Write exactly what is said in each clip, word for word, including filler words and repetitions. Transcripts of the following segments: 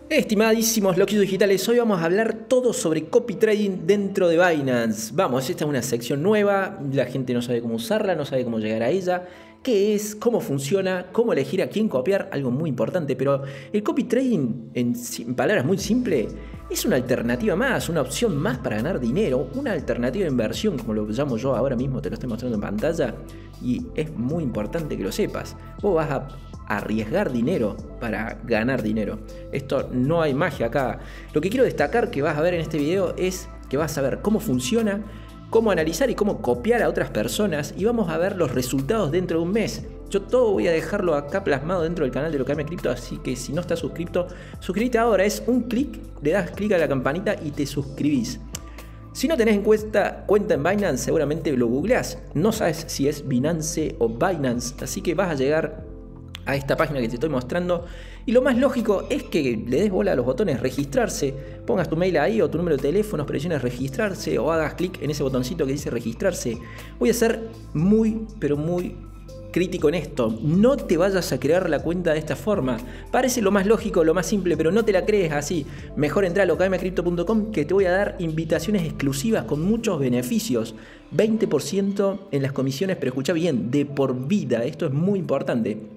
Estimadísimos loquitos digitales, hoy vamos a hablar todo sobre copy trading dentro de Binance. Vamos, esta es una sección nueva, la gente no sabe cómo usarla, no sabe cómo llegar a ella, qué es, cómo funciona, cómo elegir a quién copiar, algo muy importante. Pero el copy trading, en, en palabras muy simples, es una alternativa más, una opción más para ganar dinero, una alternativa de inversión, como lo llamo yo ahora mismo, te lo estoy mostrando en pantalla, y es muy importante que lo sepas. Vos vas a arriesgar dinero para ganar dinero. Esto no hay magia acá. Lo que quiero destacar que vas a ver en este video es que vas a ver cómo funciona, cómo analizar y cómo copiar a otras personas, y vamos a ver los resultados dentro de un mes. Yo todo voy a dejarlo acá plasmado dentro del canal de Locarme Cripto, así que si no estás suscrito, suscríbete ahora. Es un clic, le das clic a la campanita y te suscribís. Si no tenés en cuenta, cuenta en Binance, seguramente lo googleás. No sabes si es Binance o Binance, así que vas a llegar a esta página que te estoy mostrando, y lo más lógico es que le des bola a los botones registrarse, pongas tu mail ahí o tu número de teléfono, presiones registrarse o hagas clic en ese botoncito que dice registrarse. Voy a ser muy pero muy crítico en esto. No te vayas a crear la cuenta de esta forma. Parece lo más lógico, lo más simple, pero no te la crees así. Mejor entra a locarme cripto punto com, que te voy a dar invitaciones exclusivas con muchos beneficios. veinte por ciento en las comisiones, pero escucha bien, de por vida. Esto es muy importante.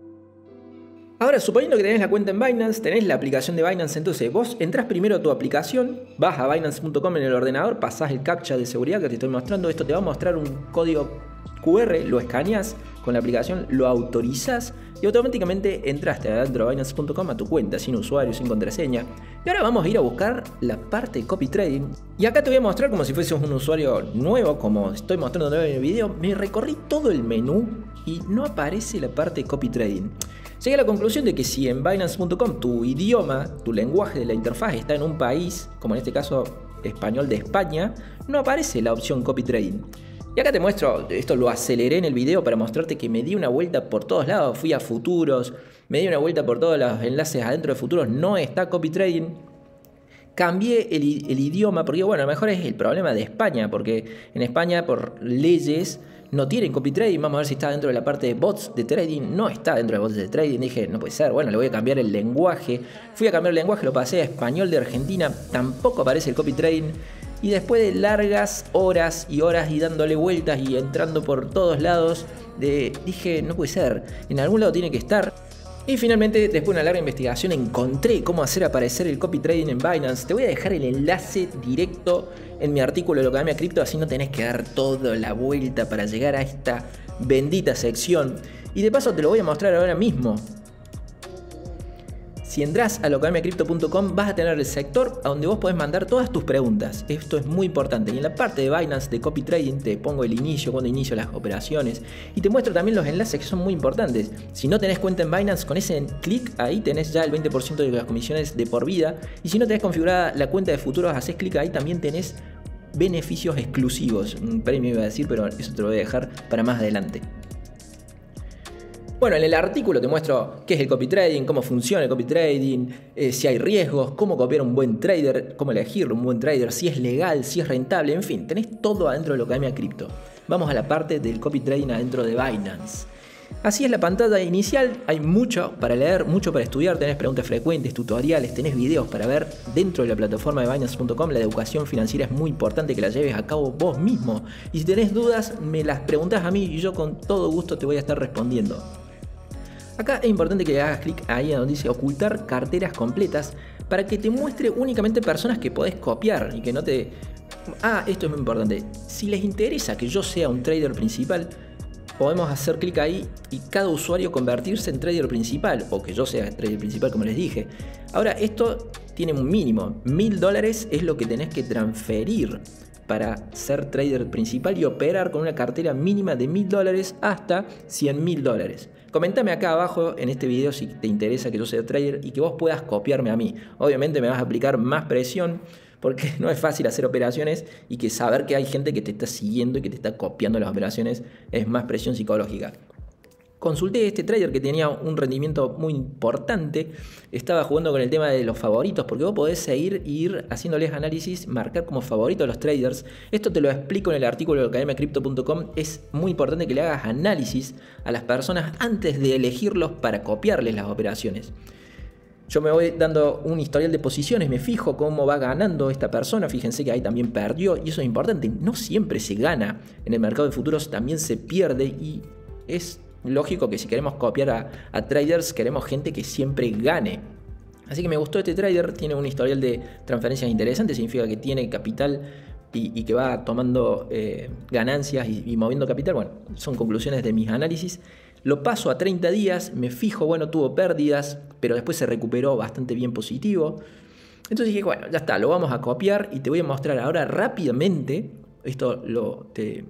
Ahora, suponiendo que tenés la cuenta en Binance, tenés la aplicación de Binance, entonces vos entrás primero a tu aplicación, vas a binance punto com en el ordenador, pasás el captcha de seguridad que te estoy mostrando. Esto te va a mostrar un código Q R, lo escaneás con la aplicación, lo autorizás y automáticamente entraste adentro de binance punto com a tu cuenta, sin usuario, sin contraseña. Y ahora vamos a ir a buscar la parte de copy trading. Y acá te voy a mostrar como si fuese un usuario nuevo, como estoy mostrando en el video. Me recorrí todo el menú y no aparece la parte de copy trading. Llegué a la conclusión de que si en binance punto com tu idioma, tu lenguaje de la interfaz está en un país, como en este caso español de España, no aparece la opción copy trading. Y acá te muestro, esto lo aceleré en el video para mostrarte que me di una vuelta por todos lados, fui a futuros, me di una vuelta por todos los enlaces adentro de futuros, no está copy trading. Cambié el, el idioma porque, bueno, a lo mejor es el problema de España, porque en España por leyes no tienen copy trading. Vamos a ver si está dentro de la parte de bots de trading. No está dentro de bots de trading. Dije, no puede ser, bueno, le voy a cambiar el lenguaje. Fui a cambiar el lenguaje, lo pasé a español de Argentina, tampoco aparece el copy trading. Y después de largas horas y horas y dándole vueltas y entrando por todos lados, de, dije, no puede ser, en algún lado tiene que estar. Y finalmente, después de una larga investigación, encontré cómo hacer aparecer el copy trading en Binance. Te voy a dejar el enlace directo en mi artículo de Locarme Cripto, así no tenés que dar toda la vuelta para llegar a esta bendita sección. Y de paso te lo voy a mostrar ahora mismo. Si entras a locarme cripto punto com vas a tener el sector a donde vos podés mandar todas tus preguntas. Esto es muy importante. Y en la parte de Binance de copy trading te pongo el inicio, cuando inicio las operaciones. Y te muestro también los enlaces que son muy importantes. Si no tenés cuenta en Binance, con ese clic ahí tenés ya el veinte por ciento de las comisiones de por vida. Y si no tenés configurada la cuenta de futuros, haces clic ahí, también tenés beneficios exclusivos. Un premio iba a decir, pero eso te lo voy a dejar para más adelante. Bueno, en el artículo te muestro qué es el copy trading, cómo funciona el copy trading, eh, si hay riesgos, cómo copiar un buen trader, cómo elegir un buen trader, si es legal, si es rentable, en fin, tenés todo adentro de Locarme Cripto. Vamos a la parte del copy trading adentro de Binance. Así es la pantalla inicial, hay mucho para leer, mucho para estudiar, tenés preguntas frecuentes, tutoriales, tenés videos para ver dentro de la plataforma de binance punto com. La educación financiera es muy importante que la lleves a cabo vos mismo. Y si tenés dudas, me las preguntás a mí y yo con todo gusto te voy a estar respondiendo. Acá es importante que le hagas clic ahí donde dice ocultar carteras completas para que te muestre únicamente personas que podés copiar y que no te... Ah, esto es muy importante. Si les interesa que yo sea un trader principal, podemos hacer clic ahí y cada usuario convertirse en trader principal, o que yo sea trader principal como les dije. Ahora, esto tiene un mínimo. Mil dólares es lo que tenés que transferir para ser trader principal y operar con una cartera mínima de mil dólares hasta cien mil dólares. Comentame acá abajo en este video si te interesa que yo sea trader y que vos puedas copiarme a mí. Obviamente me vas a aplicar más presión porque no es fácil hacer operaciones, y que saber que hay gente que te está siguiendo y que te está copiando las operaciones es más presión psicológica. Consulté a este trader que tenía un rendimiento muy importante, estaba jugando con el tema de los favoritos, porque vos podés seguir e ir haciéndoles análisis, marcar como favorito a los traders. Esto te lo explico en el artículo de locarme cripto punto com. Es muy importante que le hagas análisis a las personas antes de elegirlos para copiarles las operaciones. Yo me voy dando un historial de posiciones, me fijo cómo va ganando esta persona, fíjense que ahí también perdió y eso es importante, no siempre se gana, en el mercado de futuros también se pierde y es lógico que si queremos copiar a, a traders queremos gente que siempre gane. Así que me gustó este trader, tiene un historial de transferencias interesante, significa que tiene capital y, y que va tomando eh, ganancias y, y moviendo capital. Bueno, son conclusiones de mis análisis. Lo paso a treinta días, me fijo, bueno, tuvo pérdidas, pero después se recuperó bastante bien positivo. Entonces dije, bueno, ya está, lo vamos a copiar y te voy a mostrar ahora rápidamente. Esto lo te,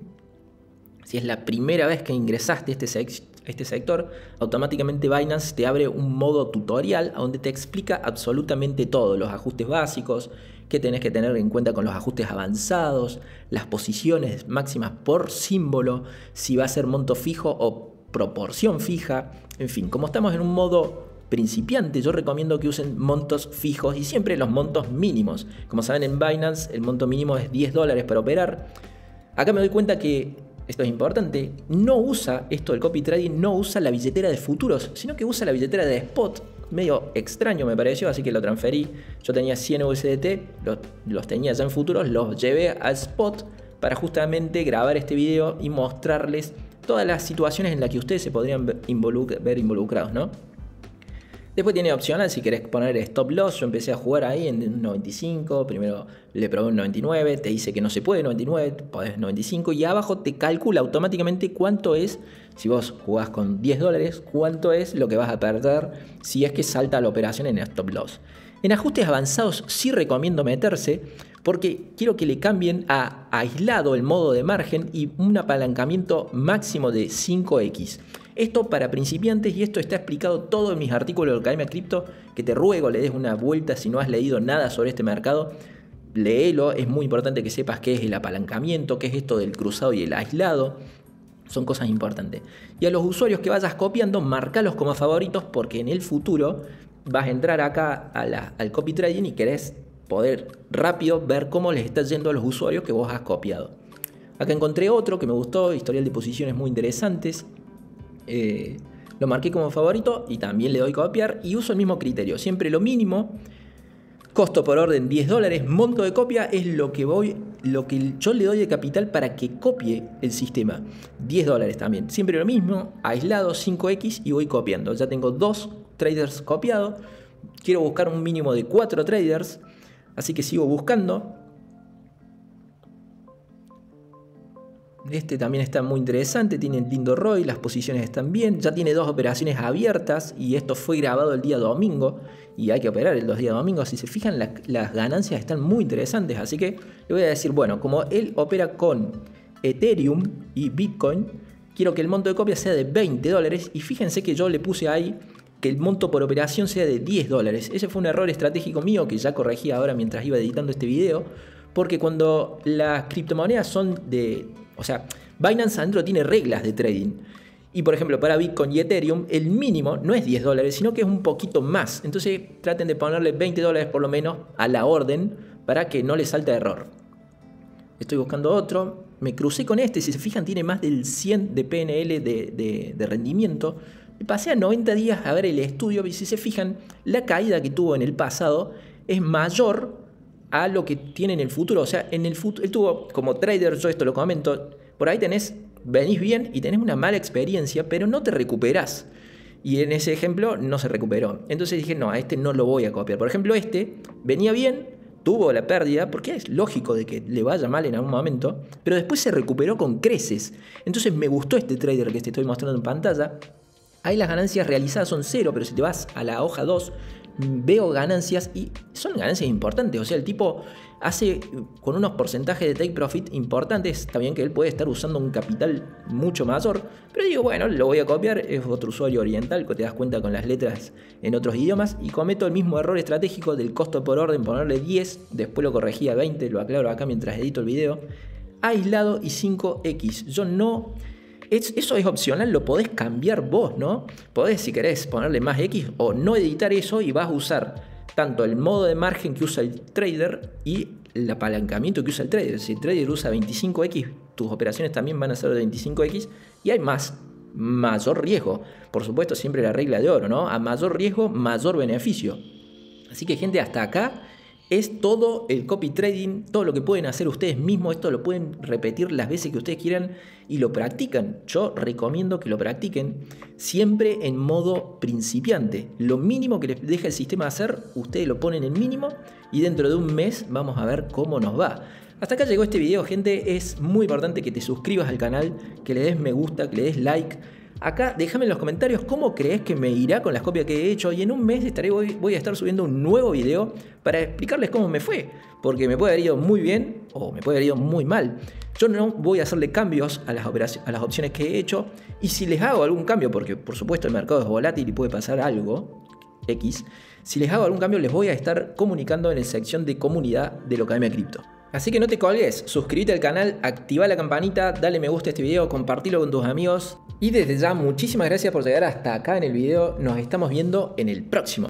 si es la primera vez que ingresaste a este, sec, este sector, automáticamente Binance te abre un modo tutorial donde te explica absolutamente todo, los ajustes básicos, qué tenés que tener en cuenta con los ajustes avanzados, las posiciones máximas por símbolo, si va a ser monto fijo o proporción fija, en fin, como estamos en un modo principiante, yo recomiendo que usen montos fijos y siempre los montos mínimos. Como saben, en Binance el monto mínimo es diez dólares para operar. Acá me doy cuenta que, esto es importante, no usa esto del copy trading, no usa la billetera de futuros, sino que usa la billetera de spot. Medio extraño me pareció, así que lo transferí. Yo tenía cien U S D T, los, los tenía ya en futuros, los llevé a spot para justamente grabar este video y mostrarles todas las situaciones en las que ustedes se podrían ver, involucra, ver involucrados, ¿no? Después tiene opcional si querés poner stop loss. Yo empecé a jugar ahí en un noventa y cinco. Primero le probé un noventa y nueve. Te dice que no se puede noventa y nueve. Podés noventa y cinco. Y abajo te calcula automáticamente cuánto es, si vos jugás con diez dólares, cuánto es lo que vas a perder si es que salta la operación en stop loss. En ajustes avanzados sí recomiendo meterse porque quiero que le cambien a aislado el modo de margen y un apalancamiento máximo de cinco equis. Esto para principiantes y esto está explicado todo en mis artículos de Academia Cripto, que te ruego le des una vuelta si no has leído nada sobre este mercado. Léelo, es muy importante que sepas qué es el apalancamiento, qué es esto del cruzado y el aislado. Son cosas importantes. Y a los usuarios que vayas copiando, marcalos como favoritos porque en el futuro vas a entrar acá a la, al copy trading y querés poder rápido ver cómo les está yendo a los usuarios que vos has copiado. Acá encontré otro que me gustó, historial de posiciones muy interesantes. Eh, lo marqué como favorito y también le doy copiar y uso el mismo criterio, siempre lo mínimo, costo por orden diez dólares, monto de copia es lo que voy, lo que yo le doy de capital para que copie el sistema, diez dólares también, siempre lo mismo, aislado cinco equis y voy copiando. Ya tengo dos traders copiados, quiero buscar un mínimo de cuatro traders, así que sigo buscando. Este también está muy interesante, tiene lindo R O I, las posiciones están bien, ya tiene dos operaciones abiertas y esto fue grabado el día domingo y hay que operar los días domingos. Si se fijan, la, las ganancias están muy interesantes, así que le voy a decir, bueno, como él opera con Ethereum y Bitcoin, quiero que el monto de copia sea de veinte dólares y fíjense que yo le puse ahí que el monto por operación sea de diez dólares. Ese fue un error estratégico mío que ya corregí ahora mientras iba editando este video, porque cuando las criptomonedas son de... O sea, Binance adentro tiene reglas de trading. Y por ejemplo, para Bitcoin y Ethereum, el mínimo no es diez dólares, sino que es un poquito más. Entonces traten de ponerle veinte dólares por lo menos a la orden para que no le salte error. Estoy buscando otro. Me crucé con este. Si se fijan, tiene más del cien de P N L de, de, de rendimiento. Me pasé a noventa días a ver el estudio. Y si se fijan, la caída que tuvo en el pasado es mayor a lo que tiene en el futuro. O sea, en el futuro, él tuvo como trader, yo esto lo comento, por ahí tenés, venís bien y tenés una mala experiencia, pero no te recuperás. Y en ese ejemplo no se recuperó. Entonces dije, no, a este no lo voy a copiar. Por ejemplo, este venía bien, tuvo la pérdida, porque es lógico de que le vaya mal en algún momento, pero después se recuperó con creces. Entonces me gustó este trader que te estoy mostrando en pantalla. Ahí las ganancias realizadas son cero, pero si te vas a la hoja dos, veo ganancias y son ganancias importantes. O sea, el tipo hace con unos porcentajes de take profit importantes. Está bien que él puede estar usando un capital mucho mayor, pero digo, bueno, lo voy a copiar. Es otro usuario oriental que te das cuenta con las letras en otros idiomas y cometo el mismo error estratégico del costo por orden, ponerle diez, después lo corregí a veinte, lo aclaro acá mientras edito el video. Aislado y cinco equis. Yo no... Eso es opcional, lo podés cambiar vos, ¿no? Podés, si querés, ponerle más X o no editar eso y vas a usar tanto el modo de margen que usa el trader y el apalancamiento que usa el trader. Si el trader usa veinticinco equis, tus operaciones también van a ser de veinticinco equis y hay más mayor riesgo. Por supuesto, siempre la regla de oro, ¿no? A mayor riesgo, mayor beneficio. Así que, gente, hasta acá es todo el copy trading, todo lo que pueden hacer ustedes mismos. Esto lo pueden repetir las veces que ustedes quieran y lo practican. Yo recomiendo que lo practiquen siempre en modo principiante. Lo mínimo que les deja el sistema hacer, ustedes lo ponen en mínimo y dentro de un mes vamos a ver cómo nos va. Hasta acá llegó este video, gente. Es muy importante que te suscribas al canal, que le des me gusta, que le des like. Acá déjame en los comentarios cómo crees que me irá con las copias que he hecho, y en un mes estaré, voy, voy a estar subiendo un nuevo video para explicarles cómo me fue, porque me puede haber ido muy bien o me puede haber ido muy mal. Yo no voy a hacerle cambios a las, a las opciones que he hecho, y si les hago algún cambio, porque por supuesto el mercado es volátil y puede pasar algo X, si les hago algún cambio les voy a estar comunicando en la sección de comunidad de Locademia Cripto. Así que no te colgues, suscríbete al canal, activa la campanita, dale me gusta a este video, compartilo con tus amigos. Y desde ya, muchísimas gracias por llegar hasta acá en el video. Nos estamos viendo en el próximo.